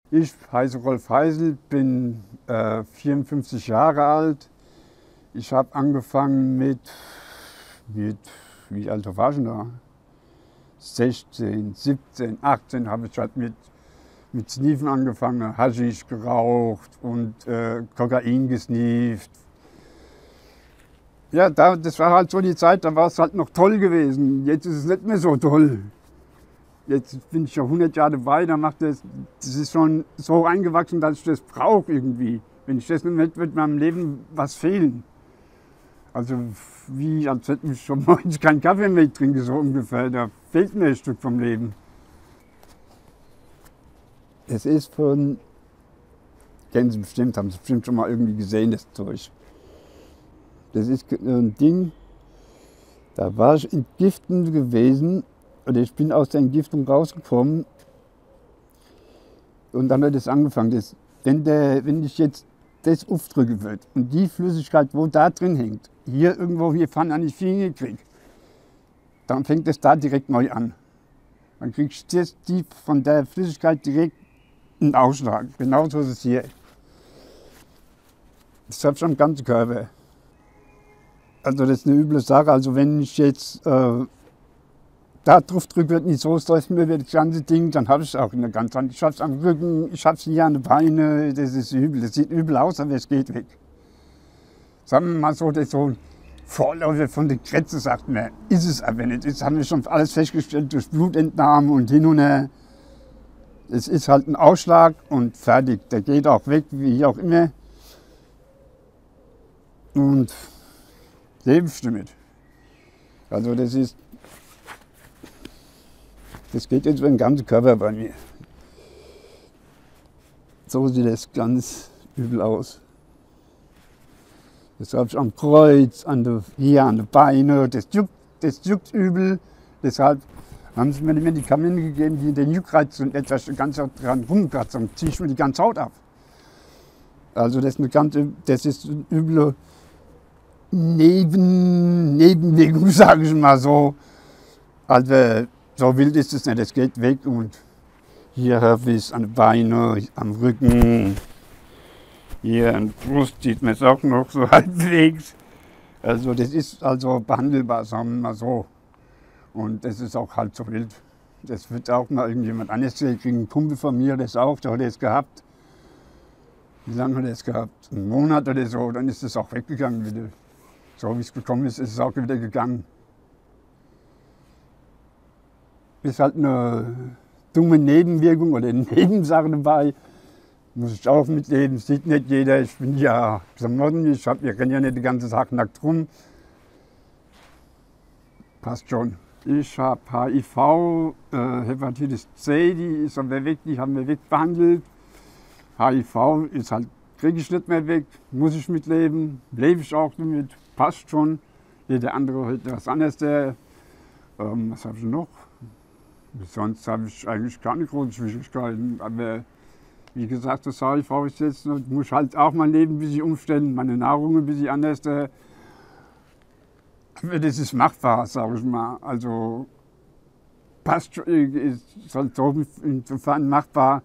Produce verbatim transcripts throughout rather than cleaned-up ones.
Ich heiße Rolf Heisel, bin äh, vierundfünfzig Jahre alt. Ich habe angefangen mit, mit, wie alt war ich denn da? sechzehn, siebzehn, achtzehn habe ich halt mit, mit Sniefen angefangen, Haschisch geraucht und äh, Kokain gesnieft. Ja, da, das war halt so die Zeit, da war es halt noch toll gewesen. Jetzt ist es nicht mehr so toll. Jetzt bin ich schon hundert Jahre dabei, da macht das, das ist schon so eingewachsen, dass ich das brauche irgendwie. Wenn ich das nicht hätte, wird meinem Leben was fehlen. Also wie, als hätte ich schon morgens keinen Kaffee mehr trinken, so ungefähr. Da fehlt mir ein Stück vom Leben. Es ist von, kennen Sie bestimmt, haben Sie bestimmt schon mal irgendwie gesehen, das Zeug. Das ist ein Ding, da war ich in Giften gewesen. Oder ich bin aus der Entgiftung rausgekommen und dann hat es angefangen. Das, wenn, der, wenn ich jetzt das aufdrücken würde und die Flüssigkeit, wo da drin hängt, hier irgendwo hier vorne an die Finger kriege, dann fängt es da direkt neu an. Dann kriegst du die von der Flüssigkeit direkt einen Ausschlag. Genauso ist es hier. Das habe ich am ganzen Körper. Also das ist eine üble Sache. Also wenn ich jetzt äh, da drauf drücke, wird nicht so stressen mir das ganze Ding, dann habe ich es auch in der ganzen Hand. Ich habe es am Rücken, ich habe es hier an den Beinen, das ist übel. Das sieht übel aus, aber es geht weg. Sagen wir mal so, das ist so ein Vorläufer von der Krätze, sagt man. Ist es aber nicht. Das haben wir schon alles festgestellt durch Blutentnahme und hin und her. Es ist halt ein Ausschlag und fertig. Der geht auch weg, wie auch immer. Und lebe ich damit. Also das ist Das geht jetzt über den ganzen Körper bei mir. So sieht das ganz übel aus. Das habe ich am Kreuz, an der, hier an den Beinen. Das juckt, das juckt übel. Deshalb haben sie mir die Medikamente gegeben, die den Juckreiz und etwas ganz dran rumkratzen. Dann ziehe ich mir die ganze Haut ab. Also das ist eine ganze, das ist eine üble Neben, Nebenwirkung, sage ich mal so. Also so wild ist es nicht, es geht weg und hier habe ich es an den Beinen, am Rücken, hier an der Brust sieht man es auch noch so halbwegs. Also das ist also behandelbar, sagen wir mal so. Und das ist auch halb so wild. Das wird auch mal irgendjemand anderes kriegen. Ein Kumpel von mir, das auch, der hat es gehabt. Wie lange hat er es gehabt? Einen Monat oder so, dann ist es auch weggegangen wieder. So wie es gekommen ist, ist es auch wieder gegangen. Ist halt eine dumme Nebenwirkung oder eine Nebensache dabei. Muss ich auch mitleben, sieht nicht jeder. Ich bin ja Klamotten, ich hab, wir rennen ja nicht den ganzen Tag nackt rum. Passt schon. Ich habe H I V, äh, Hepatitis C, die ist aber weg, die haben wir wegbehandelt. H I V ist halt, kriege ich nicht mehr weg, muss ich mitleben, lebe ich auch damit, passt schon. Jeder andere hat was anderes. Der, ähm, was habe ich noch? Sonst habe ich eigentlich keine großen Schwierigkeiten. Aber wie gesagt, das H I V ist jetzt, ich muss halt auch mein Leben ein bisschen umstellen, meine Nahrung ein bisschen anders. Aber das ist machbar, sage ich mal. Also passt schon, ist halt so insofern machbar,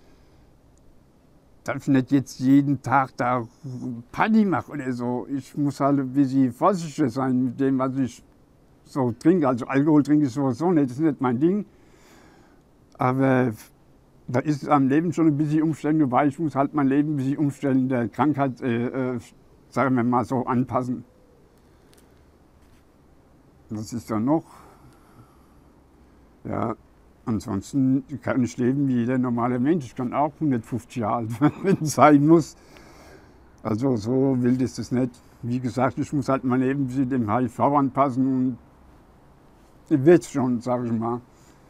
dass ich nicht jetzt jeden Tag da Party mache oder so. Ich muss halt ein bisschen vorsichtig sein mit dem, was ich so trinke. Also Alkohol trinke ich sowieso nicht, das ist nicht mein Ding. Aber da ist am Leben schon ein bisschen Umstellung dabei. Ich muss halt mein Leben ein bisschen umstellen, der Krankheit, äh, äh, sagen wir mal so, anpassen. Was ist da noch? Ja, ansonsten kann ich leben wie jeder normale Mensch. Ich kann auch hundertfünfzig Jahre alt werden, wenn es sein muss. Also so wild ist es nicht. Wie gesagt, ich muss halt mein Leben ein bisschen dem H I V anpassen und wird schon, sage ich mal.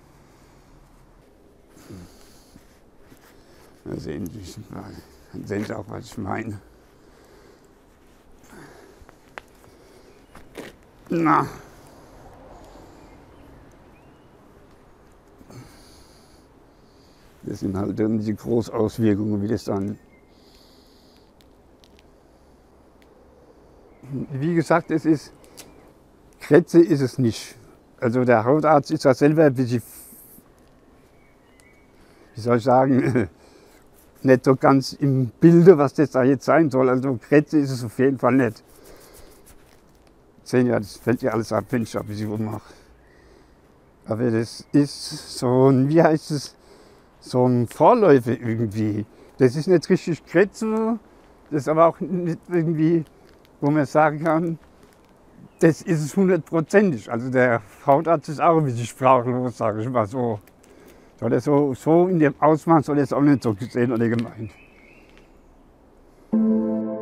Da sehen Sie, dann sehen Sie auch, was ich meine. Na. Das sind halt dann die Großauswirkungen, wie das dann. Wie gesagt, es ist, Krätze ist es nicht. Also der Hautarzt ist ja selber ein bisschen, wie soll ich sagen, nicht so ganz im Bilde, was das da jetzt sein soll. Also Kretze ist es auf jeden Fall nicht. Sehen ja, das fällt ja alles ab, wenn ich da ein bisschen rummache. Aber das ist so ein, wie heißt es, so ein Vorläufer irgendwie. Das ist nicht richtig Kretze, das ist aber auch nicht irgendwie, wo man sagen kann, das ist es hundertprozentig. Also der Hautarzt ist auch ein bisschen sprachlos, sage ich mal so. Soll er so, so in dem Ausmaß soll er es auch nicht so gesehen oder gemeint.